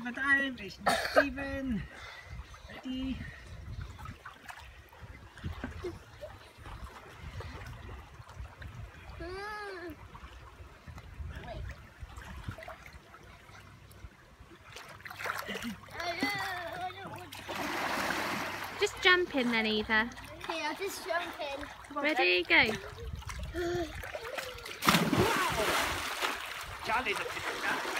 the time. It's Stephen. Ready? Just jump in then, Eva. Okay, I'll just jump in. Ready, go. Charlie's up to do that.